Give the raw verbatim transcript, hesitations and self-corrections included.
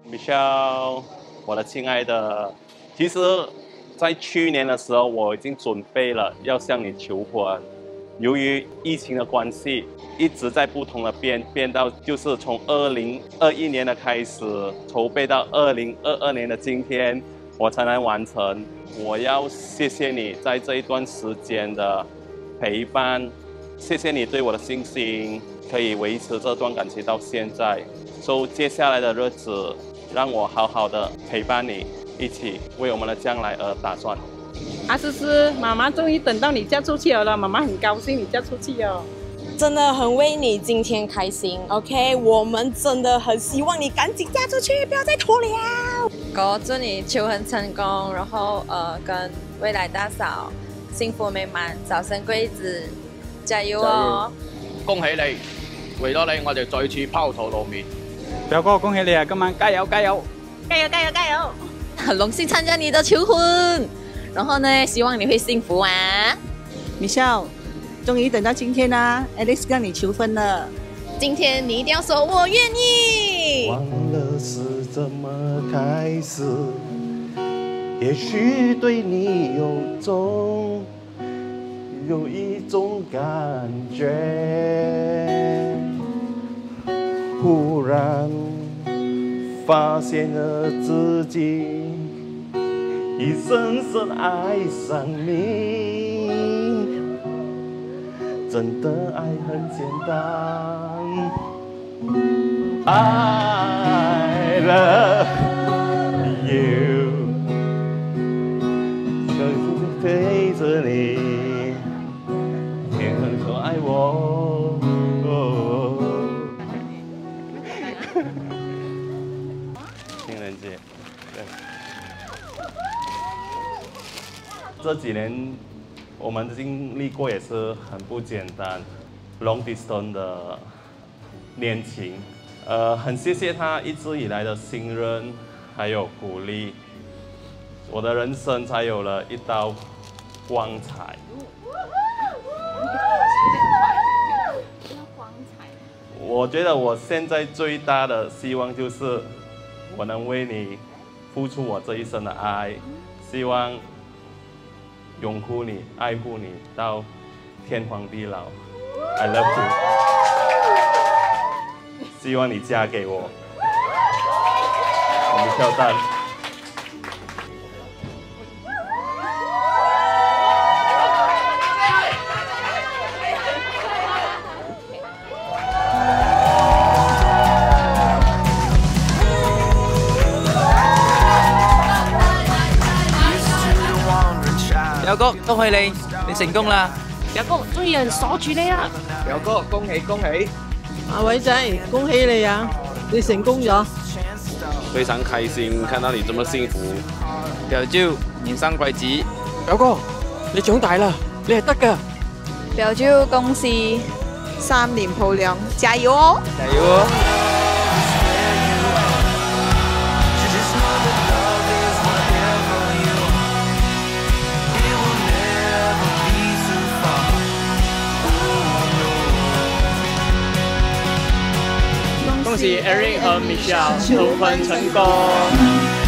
Michelle，我的亲爱的，其实，在去年的时候，我已经准备了要向你求婚。由于疫情的关系，一直在不同的变，变到就是从二零二一年的开始筹备到二零二二年的今天，我才能完成。我要谢谢你在这一段时间的陪伴，谢谢你对我的信心，可以维持这段感情到现在。所以接下来的日子，让我好好的陪伴你，一起为我们的将来而打算。 阿思思，妈妈终于等到你嫁出去了，妈妈很高兴你嫁出去哦。 真的很为你今天开心 ，OK？ 我们真的很希望你赶紧嫁出去，不要再拖了。 哥，祝你求婚成功，然后呃跟未来大嫂幸福美滿，早生貴子，加油哦！ 恭喜你，為咗你，我哋再次拋頭露面。 表哥，恭喜你啊！今晚加油加油！ 加油加油加油！ 很榮幸參加你的求婚，然後呢，希望你會幸福啊 ！Michelle， 終於等到今天啦 ，Alex 讓你求婚了。 今天你一定要說我願意。 忘了是怎麼開始，也許對你有種有一種感覺，忽然發現了自己已深深愛上你，真的愛很簡單。I love you， 想陪着你，也很说愛我。情人節，對。這幾年我們經歷過也是很不簡單 ，long distance 的戀情。呃，很謝謝他一直以來的信任，還有鼓勵，我的人生才有了一道光彩。我覺得我現在最大的希望就是我能為你付出我這一生的愛，希望擁護你、愛護你到天荒地老。I love you。希望你嫁給我，我們跳蛋。 表哥，恭喜你，你成功啦！ 表哥，終於有人鎖住你啦！ 表哥，恭喜恭喜！ 阿偉仔，恭喜你啊！你成功咗。 非常開心看到你這麼幸福。表舅，迎上貴子。 表哥，你長大啦，你係得㗎。 表舅，恭喜三年抱兩，加油哦！ 加油哦！ 恭喜 Eric 和 Michelle 求婚成功！